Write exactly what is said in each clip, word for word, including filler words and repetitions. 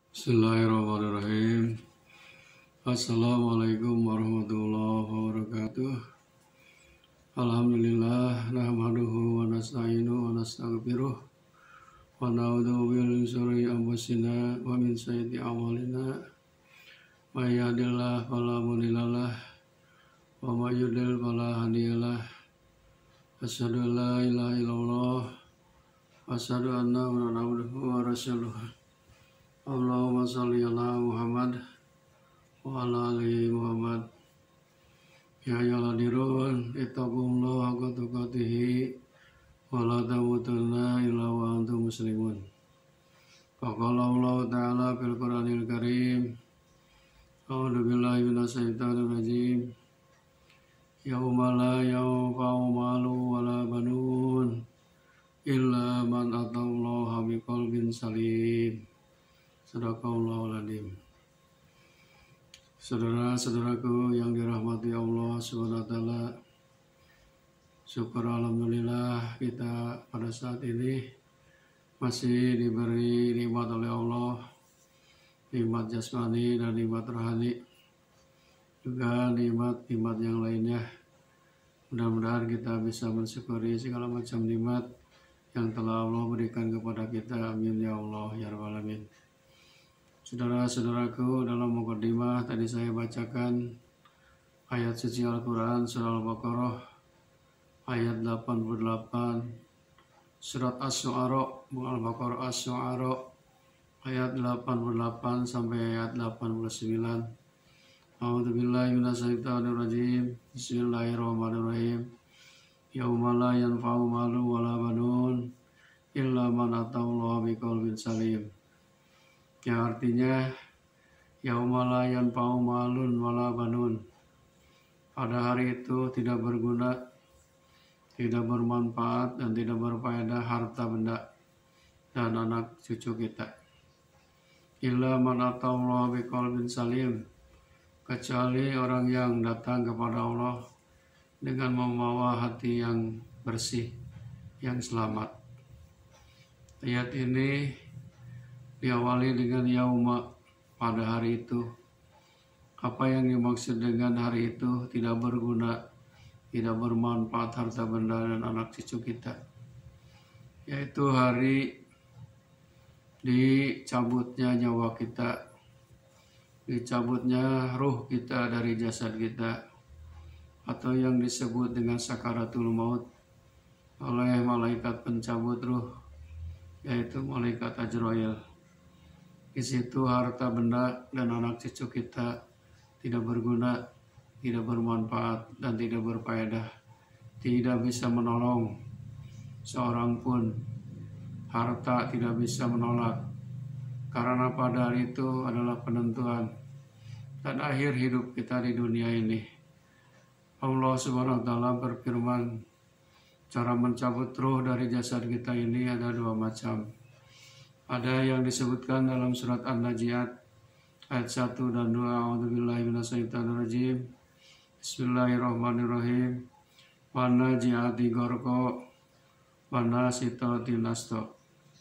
Bismillahirrahmanirrahim. Assalamualaikum warahmatullahi wabarakatuh. Alhamdulillah nahmaduhu wa nasta'inuhu wa nastaghfiruh wa na'udzu billahi min syururi anfusina wa min sayyiati a'malina. May yahdihillahu fala mudhillalah wa may yudlil fala hadiyalah. Asyhadu an la ilaha illallah wa asyhadu anna Muhammadan abduhu wa rasuluh. Allahumma sholli ala Muhammad wa ala ali Muhammad. Ya ayyuhalladzina ittaqullaha haqqa tuqatih wa la tamutunna illa wa antum muslimun. Faqala Allah ta'ala fil Qur'anil Karim. A'udzu billahi minasyaitonir rajim. Yauma la yanfa'u malun wa la banun illa man atallaha biqalbin salim. Sadaqallahul adzim. Saudara-saudaraku yang dirahmati Allah subhanahu wa taala, syukur alhamdulillah kita pada saat ini masih diberi nikmat oleh Allah, nikmat jasmani dan nikmat rohani, juga nikmat-nikmat yang lainnya. Mudah-mudahan kita bisa mensyukuri segala macam nikmat yang telah Allah berikan kepada kita. Amin ya Allah ya rabbal alamin. Saudara-saudaraku, dalam mukadimah tadi saya bacakan ayat suci Al-Quran surah Al-Baqarah ayat delapan puluh delapan, surat Asy-Syu'ara, Al-Baqarah Asy-Syu'ara ayat delapan puluh delapan sampai ayat delapan puluh sembilan. A'udzubillahi minasyaitonirrajim. Bismillahirrahmanirrahim. Yauma la yanfa'u malun wala banun illa man atallaha biqalbin salim. Yang artinya yauma la yanfa'u malun wala banun. Pada hari itu tidak berguna, tidak bermanfaat dan tidak berfaedah harta benda dan anak cucu kita. Illa man atallaha biqalbin salim, kecuali orang yang datang kepada Allah dengan membawa hati yang bersih, yang selamat. Ayat ini diawali dengan yauma, pada hari itu. Apa yang dimaksud dengan hari itu? Tidak berguna, tidak bermanfaat harta benda dan anak cucu kita, yaitu hari dicabutnya nyawa kita, dicabutnya ruh kita dari jasad kita, atau yang disebut dengan sakaratul maut oleh malaikat pencabut ruh, yaitu malaikat Ajrail. Di situ harta benda dan anak cucu kita tidak berguna, tidak bermanfaat dan tidak berfaedah, tidak bisa menolong seorang pun. Harta tidak bisa menolak, karena pada hari itu adalah penentuan dan akhir hidup kita di dunia ini. Allah subhanahu wa taala berfirman, cara mencabut ruh dari jasad kita ini ada dua macam. Ada yang disebutkan dalam surat An-Najiat ayat satu dan dua. A'udzubillahi minasyaitonirrajim. Bismillahirrahmanirrahim. Wan najiati gharqa wan nasitati nasta.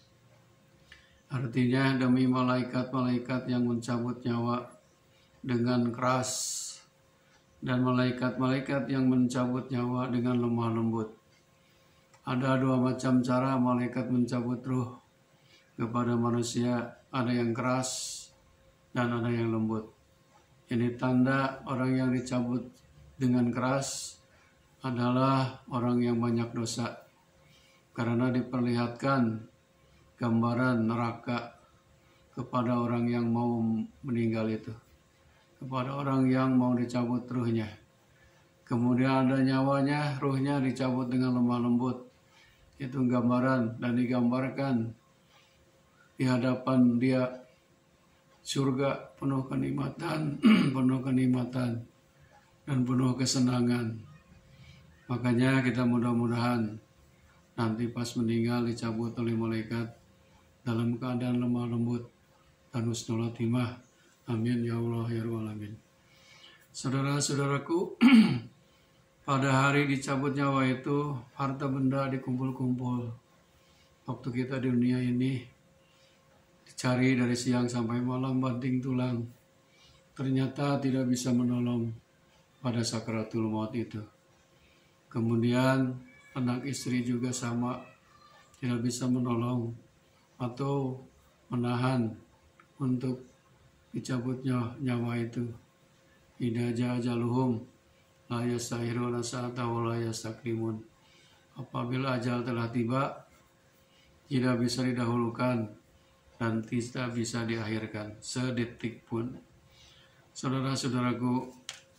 Artinya, demi malaikat-malaikat yang mencabut nyawa dengan keras dan malaikat-malaikat yang mencabut nyawa dengan lemah lembut. Ada dua macam cara malaikat mencabut ruh kepada manusia, ada yang keras dan ada yang lembut. Ini tanda orang yang dicabut dengan keras adalah orang yang banyak dosa, karena diperlihatkan gambaran neraka kepada orang yang mau meninggal itu, kepada orang yang mau dicabut ruhnya. Kemudian ada nyawanya, ruhnya dicabut dengan lemah lembut. Itu gambaran dan digambarkan di hadapan dia surga penuh kenikmatan, penuh kenikmatan dan penuh kesenangan. Makanya kita mudah-mudahan nanti pas meninggal dicabut oleh malaikat dalam keadaan lemah lembut dan husnul khotimah. Amin ya Allah ya rabbal alamin. Saudara-saudaraku, pada hari dicabut nyawa itu harta benda dikumpul-kumpul. Waktu kita di dunia ini dicari dari siang sampai malam banting tulang, ternyata tidak bisa menolong pada sakaratul maut itu. Kemudian anak istri juga sama, tidak bisa menolong atau menahan untuk dicabutnya nyawa itu. Idza jaa ajaluhum la yastakhiruna sa'atan wa la yastakdimun. Apabila ajal telah tiba, tidak bisa didahulukan dan tidak bisa diakhirkan sedetik pun. Saudara-saudaraku,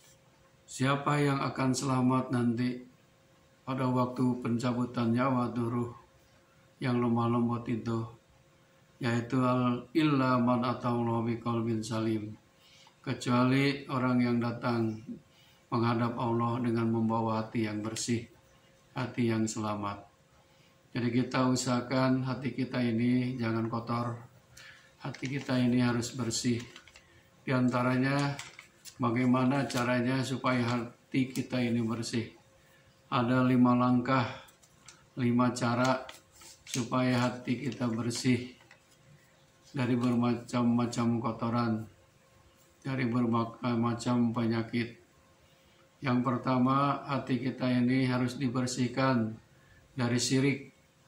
siapa yang akan selamat nanti pada waktu pencabutan nyawa ruh yang lemah lembut itu, yaitu al illa man ataullah biqalbin salim, kecuali orang yang datang menghadap Allah dengan membawa hati yang bersih, hati yang selamat. Jadi kita usahakan hati kita ini jangan kotor, hati kita ini harus bersih. Di antaranya bagaimana caranya supaya hati kita ini bersih. Ada lima langkah, lima cara supaya hati kita bersih dari bermacam-macam kotoran, dari berbagai macam penyakit. Yang pertama, hati kita ini harus dibersihkan dari syirik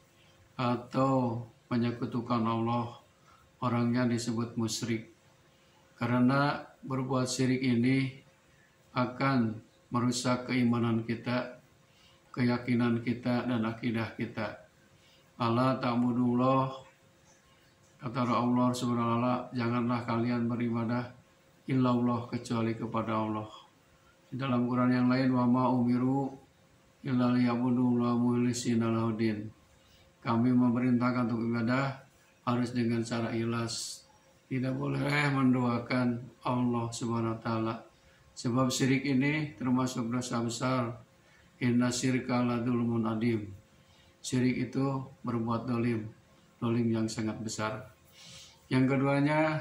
atau menyekutukan Allah. Orangnya disebut musyrik. Karena berbuat syirik ini akan merusak keimanan kita, keyakinan kita, dan akidah kita. Allah ta'budullah, kata Allah subhanahu wa ta'ala, janganlah kalian beribadah illallah kecuali kepada Allah. Di dalam Quran yang lain, wa ma umiru illa liya'budullaha mukhlishina lahuddin. Kami memerintahkan untuk ibadah harus dengan cara ikhlas. Tidak boleh mendoakan Allah subhanahu wa ta'ala. Sebab syirik ini termasuk dosa besar. Inna syirka la dzulmun adim. Syirik itu berbuat dolim, dolim yang sangat besar. Yang keduanya,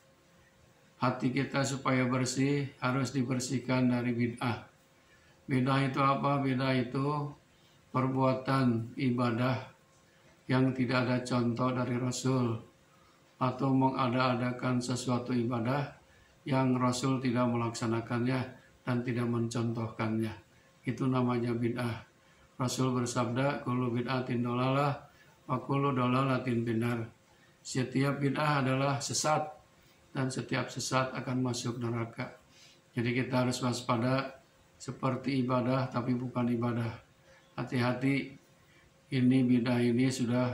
hati kita supaya bersih harus dibersihkan dari bid'ah. Bid'ah itu apa? Bid'ah itu perbuatan ibadah yang tidak ada contoh dari Rasul, atau mengada-adakan sesuatu ibadah yang Rasul tidak melaksanakannya dan tidak mencontohkannya. Itu namanya bid'ah. Rasul bersabda, kullu bid'atin dolalah wa kullu dolalatin binar. Setiap bid'ah adalah sesat dan setiap sesat akan masuk neraka. Jadi kita harus waspada, seperti ibadah tapi bukan ibadah. Hati-hati, ini bid'ah ini sudah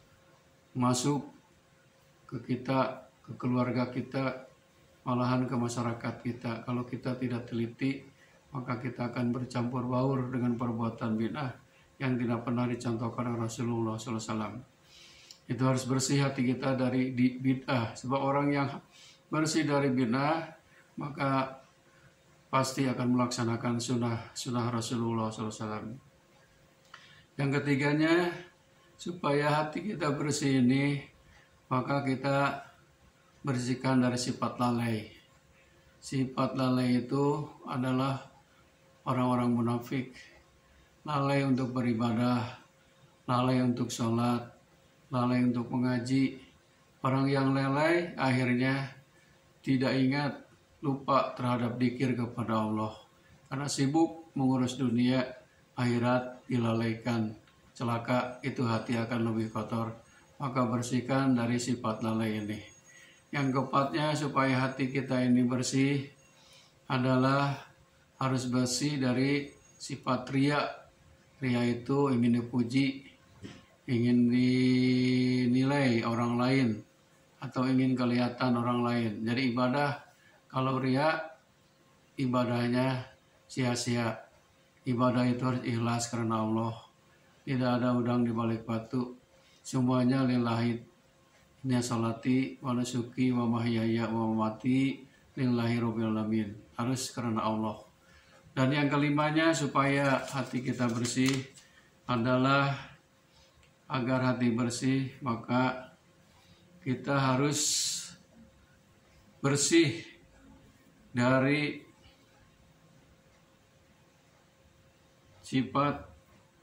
masuk ke kita, ke keluarga kita, malahan ke masyarakat kita. Kalau kita tidak teliti, maka kita akan bercampur baur dengan perbuatan bid'ah yang tidak pernah dicontohkan oleh Rasulullah shallallahu alaihi wasallam. Itu harus bersih hati kita dari bid'ah. Sebab orang yang bersih dari bid'ah, maka pasti akan melaksanakan sunnah sunnah Rasulullah shallallahu alaihi wasallam. Yang ketiganya, supaya hati kita bersih ini, maka kita bersihkan dari sifat lalai. Sifat lalai itu adalah orang-orang munafik. Lalai untuk beribadah, lalai untuk sholat, lalai untuk mengaji. Orang yang lalai akhirnya tidak ingat, lupa terhadap dzikir kepada Allah. Karena sibuk mengurus dunia, akhirat dilalaikan. Celaka, itu hati akan lebih kotor. Maka bersihkan dari sifat lalai ini. Yang keempatnya, supaya hati kita ini bersih adalah harus bersih dari sifat riya. Riya itu ingin dipuji, ingin dinilai orang lain, atau ingin kelihatan orang lain. Jadi ibadah, kalau riya, ibadahnya sia-sia. Ibadah itu harus ikhlas karena Allah. Tidak ada udang di balik batu. Semuanya lillahi. Inna salati wa nusuki wa mahyaya wa mamati lillahi rabbil alamin. Harus karena Allah. Dan yang kelimanya, supaya hati kita bersih adalah, agar hati bersih maka kita harus bersih dari sifat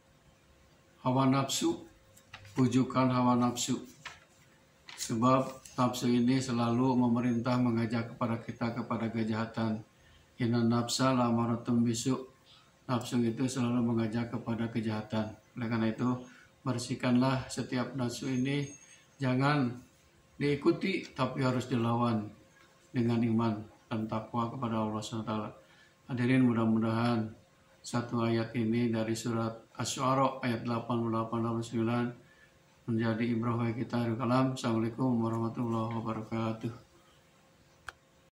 hawa nafsu, pujukan hawa nafsu. Sebab nafsu ini selalu memerintah mengajak kepada kita kepada kejahatan. Inna nafsa lamaratun bisu. Nafsu itu selalu mengajak kepada kejahatan. Oleh karena itu, bersihkanlah setiap nafsu ini. Jangan diikuti, tapi harus dilawan dengan iman dan takwa kepada Allah subhanahu wa taala. Hadirin, mudah-mudahan satu ayat ini dari surat Asy-Syu'ara ayat delapan puluh delapan dan sembilan menjadi ibrah bagi kita. Assalamualaikum warahmatullahi wabarakatuh.